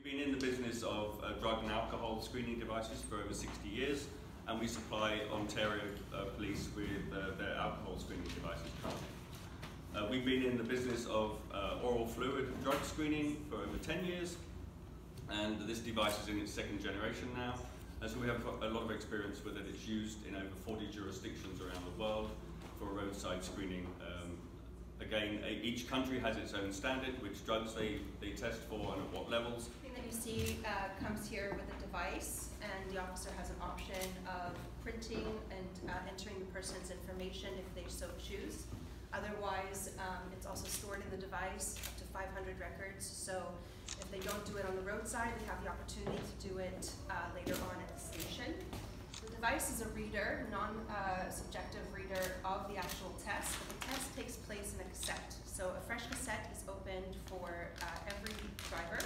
We've been in the business of drug and alcohol screening devices for over 60 years, and we supply Ontario Police with their alcohol screening devices currently. We've been in the business of oral fluid drug screening for over 10 years, and this device is in its second generation now. And so we have a lot of experience with it. It's used in over 40 jurisdictions around the world for roadside screening. Again, each country has its own standard, which drugs they test for and at what levels. The thing that you see comes here with a device, and the officer has an option of printing and entering the person's information if they so choose. Otherwise, it's also stored in the device, up to 500 records. So if they don't do it on the roadside, they have the opportunity to do it later on at the station. The device is a reader, non-subjective reader of the actual test. The test takes place in a cassette. So a fresh cassette is opened for every driver.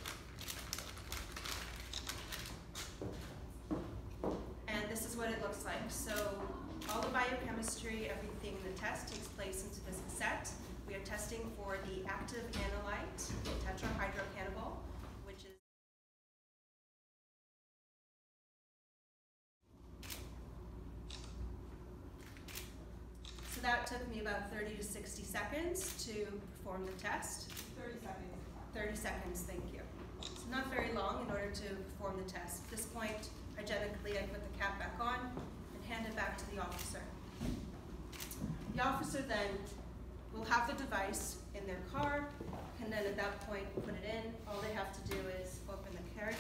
And this is what it looks like. So all the biochemistry, everything in the test takes place into this cassette. We are testing for the active analyte, tetrahydrocannabinol, which is that took me about 30 to 60 seconds to perform the test. 30 seconds. 30 seconds, thank you. It's not very long in order to perform the test. At this point, hygienically, I put the cap back on and hand it back to the officer. The officer then will have the device in their car, and then at that point put it in. All they have to do is open the carrot,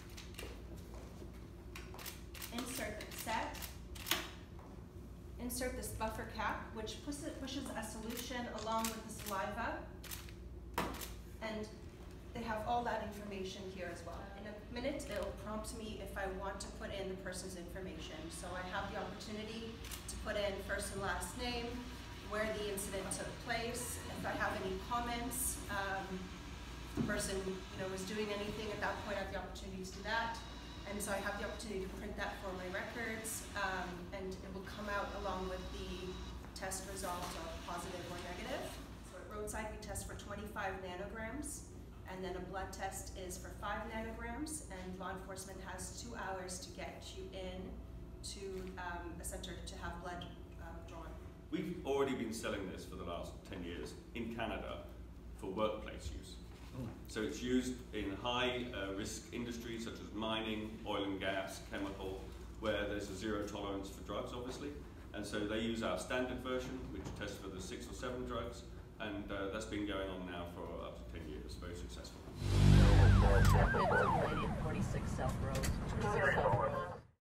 insert the cassette, insert this buffer cap, which pushes a solution along with the saliva, and they have all that information here as well. In a minute, it'll prompt me if I want to put in the person's information. So I have the opportunity to put in first and last name, where the incident took place, if I have any comments, if the person was doing anything at that point, I have the opportunity to do that. And so I have the opportunity to print that for my records, and it will come out along with the test result of positive or negative. So at roadside we test for 25 nanograms, and then a blood test is for 5 nanograms, and law enforcement has 2 hours to get you in to a center to have blood drawn. We've already been selling this for the last 10 years in Canada for workplace use. So it's used in high risk industries such as mining, oil and gas, chemical, where there's a zero tolerance for drugs, obviously. And so they use our standard version, which tests for the 6 or 7 drugs, and that's been going on now for up to 10 years, very successful. 46 South Road.